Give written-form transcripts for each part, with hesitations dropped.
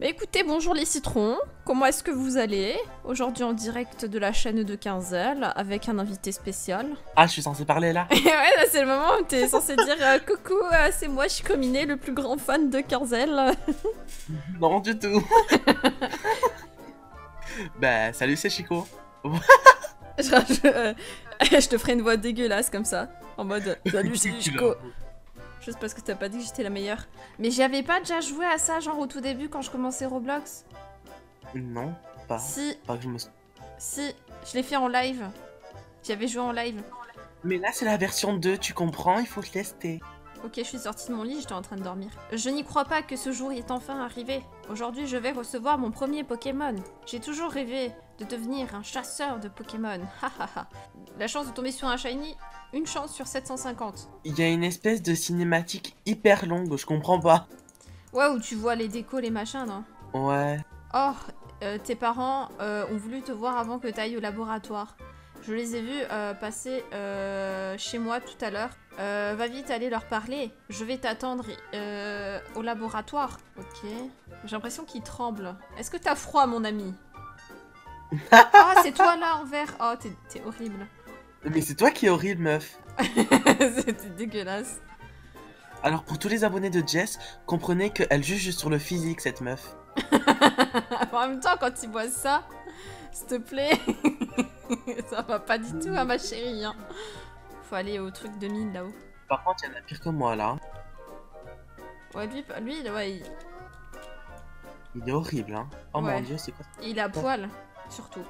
Bah écoutez, bonjour les citrons, comment est-ce que vous allez? Aujourd'hui en direct de la chaîne de Quinzel, avec un invité spécial. Ah, je suis censé parler là? Et ouais, là c'est le moment où t'es censé dire coucou, c'est moi Chicominé, le plus grand fan de Quinzel. Non, du tout. Bah, salut, c'est Chico. Je te ferai une voix dégueulasse comme ça, en mode salut c'est Chico. Juste parce que t'as pas dit que j'étais la meilleure. Mais j'avais pas déjà joué à ça, genre au tout début quand je commençais Roblox? Non, pas. Si, Pas que je me... si, je l'ai fait en live. J'avais joué en live. Mais là, c'est la version 2, tu comprends? Il faut tester. Ok, je suis sortie de mon lit, j'étais en train de dormir. Je n'y crois pas que ce jour est enfin arrivé. Aujourd'hui, je vais recevoir mon premier Pokémon. J'ai toujours rêvé de devenir un chasseur de Pokémon. Hahaha. La chance de tomber sur un shiny, une chance sur 750. Il y a une espèce de cinématique hyper longue, je comprends pas. Ouais, où tu vois les décos, les machins, non? Ouais. Oh, tes parents ont voulu te voir avant que tu ailles au laboratoire. Je les ai vus passer chez moi tout à l'heure. Va vite aller leur parler. Je vais t'attendre au laboratoire. Ok. J'ai l'impression qu'ils tremblent. Est-ce que t'as froid, mon ami? Ah, c'est toi là en vert. Oh, t'es horrible. Mais c'est toi qui es horrible, meuf. C'était dégueulasse. Alors, pour tous les abonnés de Jess, comprenez qu'elle juge sur le physique, cette meuf. En même temps, quand ils voient ça, s'il te plaît, ça va pas du tout, hein, ma chérie. Hein. Faut aller au truc de mine là-haut. Par contre, il y en a pire que moi, là. Ouais, lui ouais, Il est horrible, hein. Oh ouais. mon dieu, c'est quoi ça? Il a poil, surtout.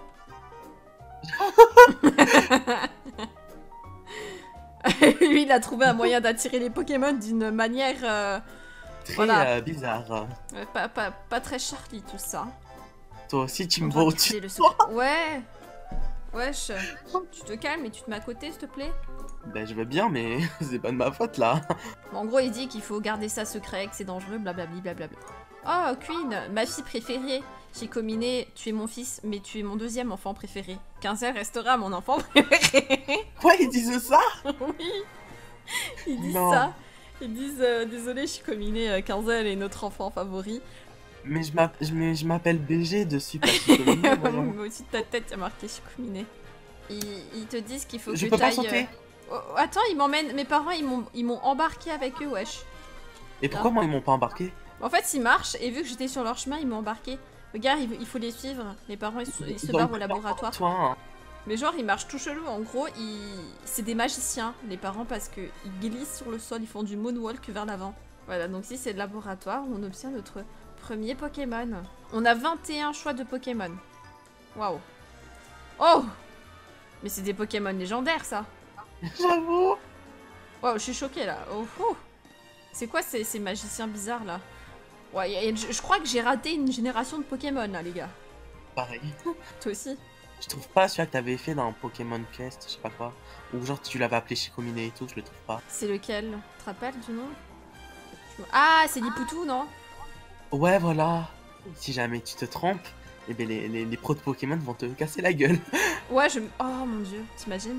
Lui, il a trouvé un moyen d'attirer les Pokémon d'une manière Très voilà. bizarre. Pas très Charlie, tout ça. Toi aussi, tu On me va vois utiliser au-dessus. le secret. Ouais. Wesh. Tu te calmes et tu te mets à côté, s'il te plaît. Ben, je veux bien, mais c'est pas de ma faute, là. Bon, en gros, il dit qu'il faut garder ça secret, que c'est dangereux, blablabli, blablabla. Oh, Queen, ma fille préférée. Chicominé, tu es mon fils, mais tu es mon deuxième enfant préféré. Quinzel restera mon enfant préféré. Quoi, ils disent ça? Oui. Ils disent Non. ça. Ils disent désolé Chicominé, Quinzel est notre enfant favori. Mais je m'appelle BG dessus, pas Chicominé, voyons. Mais aussi de ta tête, il y a marqué Chicominé. Ils te disent qu'il faut Je que peux pas t'ailles... sauter. Oh, attends, ils m'emmènent... Mes parents, ils m'ont embarqué avec eux, wesh. Et pourquoi moi ils m'ont pas embarqué? En fait, ils marchent, et vu que j'étais sur leur chemin, ils m'ont embarqué. Regarde, il faut les suivre. Les parents, ils se barrent au laboratoire. Toi, hein. Mais genre, ils marchent tout chelou. En gros, c'est des magiciens, les parents, parce qu'ils glissent sur le sol, ils font du moonwalk vers l'avant. Voilà, donc ici, c'est le laboratoire où on obtient notre premier Pokémon. On a 21 choix de Pokémon. Waouh. Oh! Mais c'est des Pokémon légendaires, ça. J'avoue. Waouh, je suis choquée, là. Oh, oh. C'est quoi ces magiciens bizarres, là? Ouais, je crois que j'ai raté une génération de Pokémon, là, les gars. Pareil. Toi aussi? Je trouve pas celui que t'avais fait dans Pokémon Quest, je sais pas quoi. Ou genre tu l'avais appelé Chicominé et tout, je le trouve pas. C'est lequel? Tu te rappelles du nom? Ah, c'est Lipoutou, non? Ouais, voilà. Si jamais tu te trompes, eh ben les pros de Pokémon vont te casser la gueule. Ouais, Oh mon dieu, t'imagines?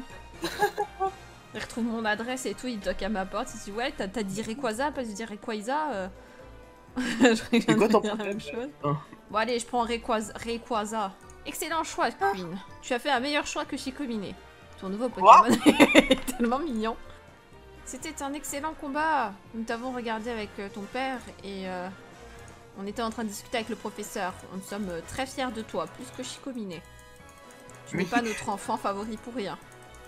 Il retrouve mon adresse et tout, il toque à ma porte, il dit ouais, t'as dit Rayquaza, pas dit Rayquaza. Je C'est quoi ton la problème? même chose. Hein. Bon allez, je prends Rayquaza. Excellent choix, Queen. Tu as fait un meilleur choix que Chicominé. Ton nouveau Pokémon est tellement mignon. C'était un excellent combat. Nous t'avons regardé avec ton père et on était en train de discuter avec le professeur. Nous sommes très fiers de toi, plus que Chicominé. Tu n'es Oui. pas notre enfant favori pour rien.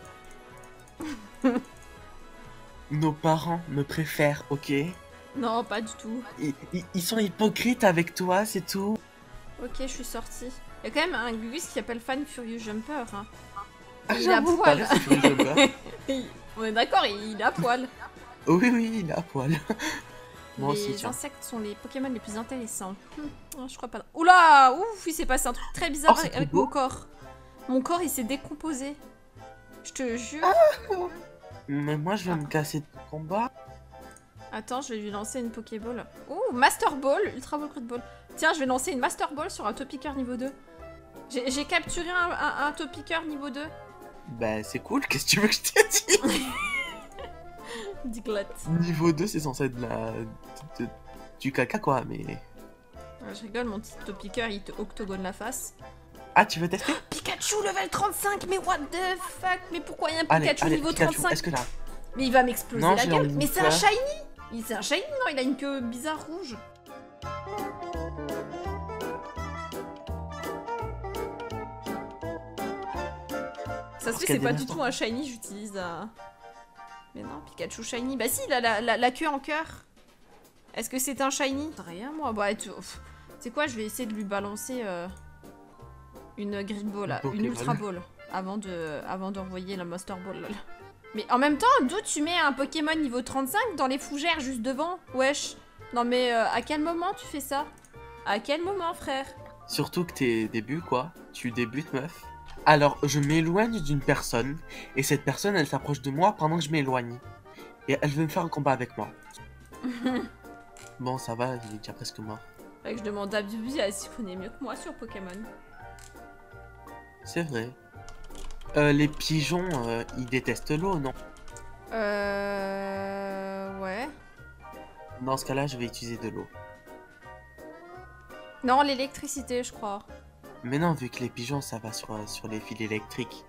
Nos parents me préfèrent, ok? Non, pas du tout. Ils sont hypocrites avec toi, c'est tout. Ok, je suis sortie. Il y a quand même un Gugus qui s'appelle Fan Furious Jumper. Hein. Ah, Il a j'avoue, poil. pareil, c'est Furious Jumper. On est d'accord, il a poil. Oui, oui, il a poil. Moi Les aussi, tiens. insectes sont les Pokémon les plus intéressants. Je crois pas. Oula! Ouf, il s'est passé un truc très bizarre Oh, c'est avec beau. mon corps. Mon corps, il s'est décomposé. Je te jure. Mais moi, je vais me casser de combat. Attends, je vais lui lancer une Pokéball. Ouh, Master Ball, Ultra Ball, Crit Ball. Tiens, je vais lancer une Master Ball sur un Topiqueur niveau 2. J'ai capturé un Topiqueur niveau 2. Bah, c'est cool, qu'est-ce que tu veux que je te dise? Diglett. Niveau 2, c'est censé être du caca, quoi, mais... Ouais, je rigole, mon petit piqueur, il te octogone la face. Ah, tu veux tester? Pikachu level 35, mais what the fuck? Mais pourquoi il y a un Allez, Pikachu allez, niveau Pikachu, 35? est-ce que là? Mais il va m'exploser Non, la j'ai gueule. envie de Mais c'est un faire. shiny. C'est un shiny, non? Il a une queue bizarre rouge. Ça se fait, c'est pas du tout un shiny, j'utilise un... Mais non, Pikachu shiny. Bah si, il a la queue en cœur. Est-ce que c'est un shiny? Rien, moi. Bah, tu sais quoi, je vais essayer de lui balancer une Green Ball, une Ultra Ball, avant d'envoyer la Master Ball. Là. Mais en même temps, d'où tu mets un Pokémon niveau 35 dans les fougères juste devant? Wesh. Non mais à quel moment tu fais ça? À quel moment, frère? Surtout que t'es début, quoi. Tu débutes, meuf. Alors, je m'éloigne d'une personne, et cette personne, elle s'approche de moi pendant que je m'éloigne. Et elle veut me faire un combat avec moi. Bon, ça va, il est déjà presque mort. Fait que je demande à Bibi, elle s'y connaît mieux que moi sur Pokémon. C'est vrai. Les pigeons, ils détestent l'eau, non? Ouais. Dans ce cas-là, je vais utiliser de l'eau. Non, l'électricité, je crois. Mais non, vu que les pigeons, ça va sur les fils électriques.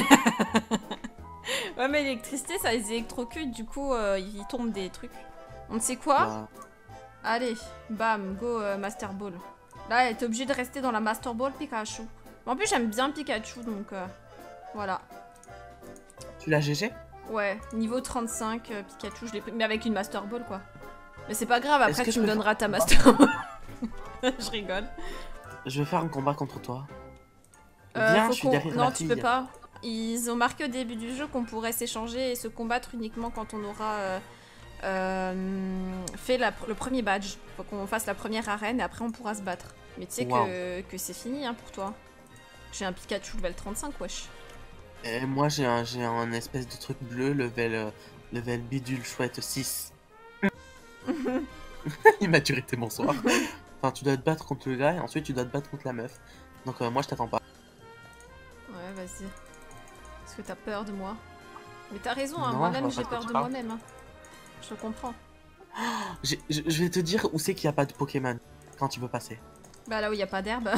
Ouais, mais l'électricité, ça les électrocute, du coup, ils tombent des trucs. On sait quoi? Bah, Allez, bam, go Master Ball. Là, t'es obligé de rester dans la Master Ball Pikachu. En plus, j'aime bien Pikachu, donc voilà. tu l'as GG? Ouais, niveau 35, Pikachu, je l'ai pris, mais avec une Master Ball, quoi. Mais c'est pas grave, après tu me donneras ta Master Ball. Je rigole. Je vais faire un combat contre toi. Viens, je suis derrière Non, la tu fille. peux pas. Ils ont marqué au début du jeu qu'on pourrait s'échanger et se combattre uniquement quand on aura fait le premier badge. Faut qu'on fasse la première arène et après on pourra se battre. Mais tu sais que c'est fini hein, pour toi. J'ai un Pikachu level 35, wesh. Et moi, j'ai un espèce de truc bleu, level bidule chouette 6. Immaturité, bonsoir. Enfin, tu dois te battre contre le gars et ensuite tu dois te battre contre la meuf. Donc moi, je t'attends pas. Ouais, vas-y. Est-ce que t'as peur de moi? Mais t'as raison, hein, Non, moi-même je vois j'ai pas de peur quoi de tu parles. moi-même. Hein. Je comprends. Je vais te dire où c'est qu'il n'y a pas de Pokémon quand tu veux passer. Bah là où il y a pas d'herbe.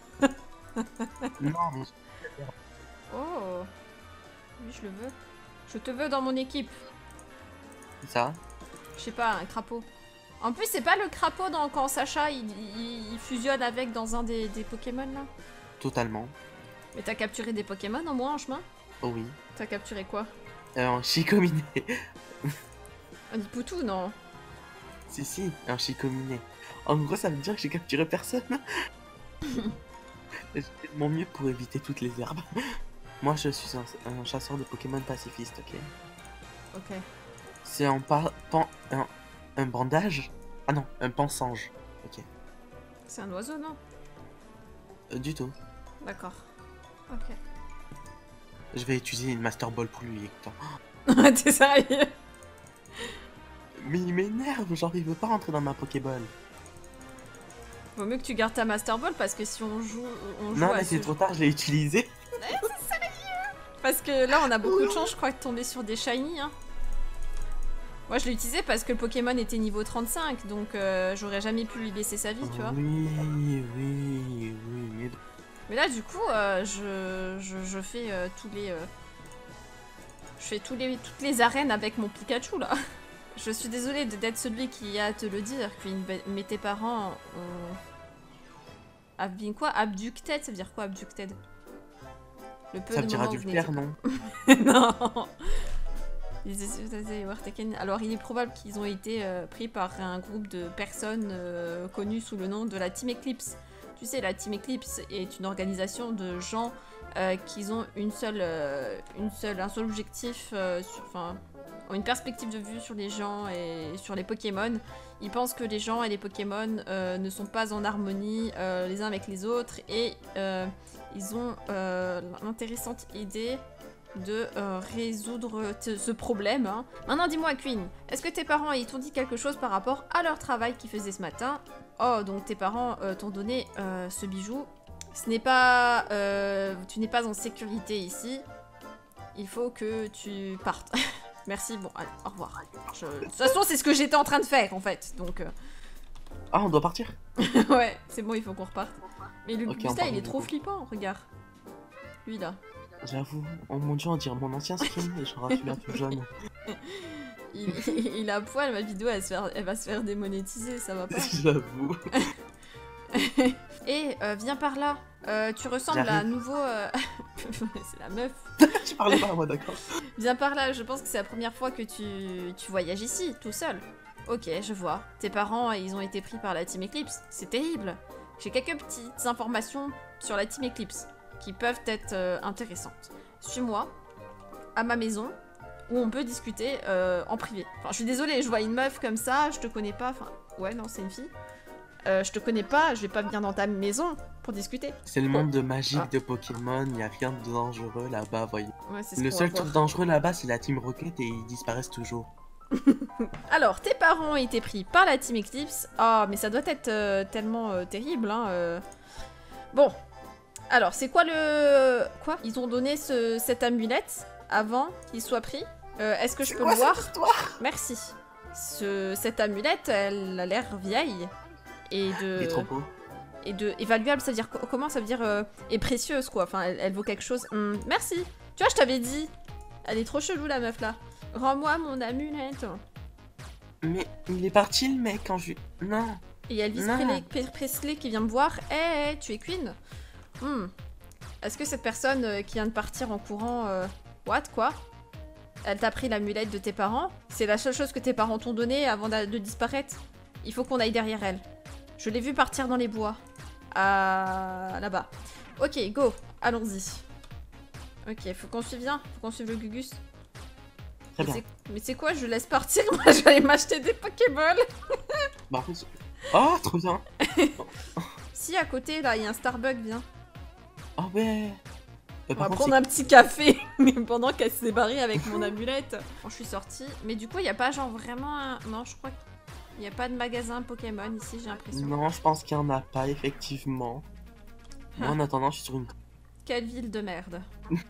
Non, mais Oh. Oui, je le veux. Je te veux dans mon équipe. ça. Je sais pas, un crapaud. En plus, c'est pas le crapaud dans, quand Sacha il fusionne avec dans un des Pokémon là. Totalement. Mais t'as capturé des Pokémon en moins en chemin? Oh oui. T'as capturé quoi? Un Chicominé. Un Hippoutou, non? Si, un Chicominé. En gros, ça veut dire que j'ai capturé personne. J'ai fait de mon mieux pour éviter toutes les herbes. Moi, je suis un chasseur de Pokémon pacifiste, ok? Ok. C'est un bandage? Ah non, un pansange. Ok. C'est un oiseau, non? Du tout. D'accord. Ok. Je vais utiliser une Master Ball pour lui, écoute. T'es sérieux? Mais il m'énerve, genre il veut pas rentrer dans ma Pokéball. Vaut mieux que tu gardes ta Master Ball parce que si on joue Non, à mais ce c'est trop tard, je l'ai utilisé. Parce que là, on a beaucoup de chance, je crois, de tomber sur des shiny. Hein. Moi, je l'ai utilisé parce que le Pokémon était niveau 35, donc j'aurais jamais pu lui laisser sa vie, tu vois. Oui. Mais là, du coup, je fais tous les... je fais toutes les arènes avec mon Pikachu, là. Je suis désolée d'être celui qui a à te le dire, mais tes parents ont... been quoi? Abducted? Ça veut dire quoi, abducted? Le peu Ça de veut dire moments où vous adultère, n'étiez non? non. Alors il est probable qu'ils ont été pris par un groupe de personnes connues sous le nom de la Team Eclipse. Tu sais, la Team Eclipse est une organisation de gens qui ont un seul objectif, ont une perspective de vue sur les gens et sur les Pokémon. Ils pensent que les gens et les Pokémon ne sont pas en harmonie les uns avec les autres et ils ont l'intéressante idée de résoudre ce problème. Hein. Maintenant, dis-moi, Queen, est-ce que tes parents ils t'ont dit quelque chose par rapport à leur travail qu'ils faisaient ce matin? Oh, donc tes parents t'ont donné ce bijou. Ce n'est pas... tu n'es pas en sécurité ici. Il faut que tu partes. Merci, bon, allez, au revoir. De toute façon, c'est ce que j'étais en train de faire, en fait, donc... Ah, on doit partir? Ouais, c'est bon, il faut qu'on reparte. Mais le Ok, on Gusta, part, il est du trop coup. flippant, regarde. Lui, là. J'avoue, oh mon dieu, on dirait mon ancien skin, et genre celui-là tout jaune. Il a poil, ma vidéo, elle va se faire démonétiser, ça va pas. J'avoue. Et viens par là. Tu ressembles à un J'arrive. nouveau... c'est la meuf. Tu parlais pas à moi, d'accord. Viens par là, je pense que c'est la première fois que tu voyages ici, tout seul. Ok, je vois. Tes parents, ils ont été pris par la Team Eclipse. C'est terrible. J'ai quelques petites informations sur la Team Eclipse qui peuvent être intéressantes. Suis-moi à ma maison où on peut discuter en privé. Enfin, je suis désolée, je vois une meuf comme ça, je te connais pas. Enfin, ouais, non, c'est une fille. Je te connais pas, je vais pas venir dans ta maison pour discuter. C'est le monde de magique Ah. de Pokémon, il y a rien de dangereux là-bas, voyez. Ouais, c'est ce Le qu'on seul va voir. truc dangereux là-bas, c'est la Team Rocket et ils disparaissent toujours. Alors, tes parents ont été pris par la Team Eclipse. Ah, mais ça doit être tellement terrible, hein. Bon. Alors, c'est quoi le... Quoi? Ils ont donné cette amulette avant qu'il soit pris. Est-ce que je peux le voir? Merci. Cette amulette, elle a l'air vieille. Et Il est trop beau. Et de évaluable, ça veut dire... Comment ça veut dire... et précieuse, quoi. Enfin, elle vaut quelque chose. Merci. Tu vois, je t'avais dit. Elle est trop chelou, la meuf, là. Rends-moi mon amulette. Mais il est parti le mec quand je... Non. Et il y a Elvis Non. Presley qui vient me voir. Hé, tu es Queen? Est-ce que cette personne qui vient de partir en courant... What? Quoi? Elle t'a pris l'amulette de tes parents? C'est la seule chose que tes parents t'ont donnée avant de disparaître? Il faut qu'on aille derrière elle. Je l'ai vue partir dans les bois. Là-bas. Ok, go. Allons-y. Ok, faut qu'on suive bien. Faut qu'on suive le Gugus. Très bien. Mais c'est quoi? Je laisse partir? Moi, je vais aller m'acheter des Pokéballs. Par contre... Oh, trop bien. Si, à côté, là, il y a un Starbucks, viens. Oh ouais. On Par va contre, prendre un petit café, mais pendant qu'elle s'est barrée avec mon amulette. Quand je suis sortie. Mais du coup, il n'y a pas genre vraiment un... Non, je crois qu'il n'y a pas de magasin Pokémon ici, j'ai l'impression. non, je pense qu'il n'y en a pas, effectivement. Moi, en attendant, je suis sur une... Quelle ville de merde.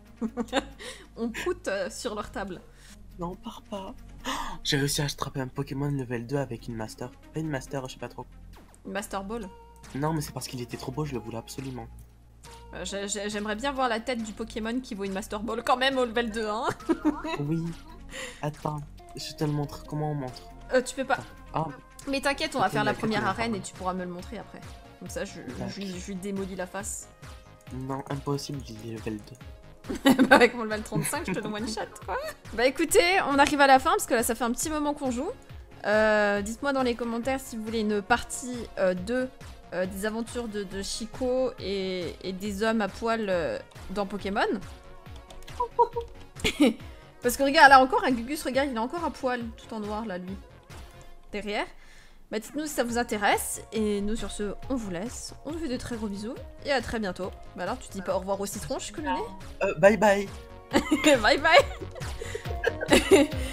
On proute sur leur table. Non, pars pas. Oh, j'ai réussi à attraper un Pokémon level 2 avec une Master. Pas une Master, je sais pas trop. Une Master Ball. Non, mais c'est parce qu'il était trop beau, je le voulais absolument. J'aimerais bien voir la tête du Pokémon qui vaut une Master Ball quand même au level 2, hein. Oui. Attends, je te le montre. Comment on montre? Tu peux pas. Ah, Mais t'inquiète, on va Ok, faire la d'accord, première d'accord. arène et tu pourras me le montrer après. Comme ça, je lui démolis la face. non, impossible, il est level 2. Avec mon level 35, je te le one shot, quoi. Bah écoutez, on arrive à la fin parce que là, ça fait un petit moment qu'on joue. Dites-moi dans les commentaires si vous voulez une partie 2 des aventures de Chico et des hommes à poil dans Pokémon. Parce que regarde, là encore un Gugus, regarde, il est encore à poil, tout en noir là, lui. Derrière. Bah dites-nous si ça vous intéresse. Et nous sur ce, on vous laisse. On vous fait de très gros bisous. Et à très bientôt. Bah alors, tu dis pas au revoir au citron, je suis colonnée. Bye bye. Bye bye.